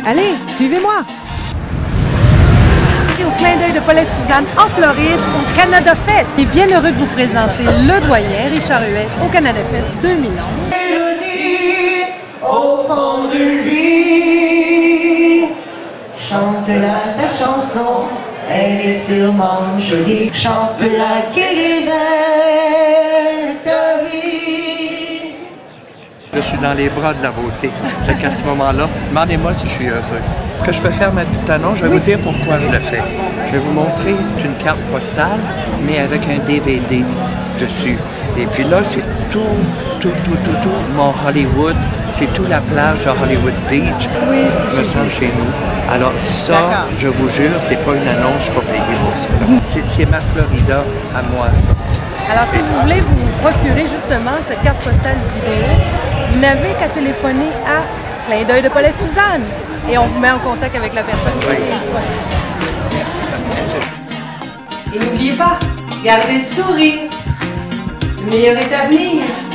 Allez, suivez-moi! Au clin d'œil de Paulette Suzanne en Floride au Canada Fest. Et bien heureux de vous présenter le doyen Richard Huet au Canada Fest 2011. Mélodie au fond du lit, chante-la ta chanson, elle est sûrement jolie. Chante-la qu'elle est belle ta vie. Je suis dans les bras de la beauté. Donc à ce moment-là, demandez-moi si je suis heureux. Que je peux faire ma petite annonce, je vais vous dire pourquoi je le fais. Je vais vous montrer une carte postale, mais avec un DVD dessus. Et puis là, c'est tout mon Hollywood. C'est toute la plage de Hollywood Beach. Oui, me semble chez nous. Alors ça, je vous jure, c'est pas une annonce, je suis pas payé pour ça. C'est ma Florida à moi, ça. Alors, si vous voulez vous procurer justement cette carte postale vidéo, vous n'avez qu'à téléphoner à Clin d'œil de Paulette Suzanne et on vous met en contact avec la personne qui a une voiture. Merci. Et n'oubliez pas, gardez le sourire. Le meilleur est à venir.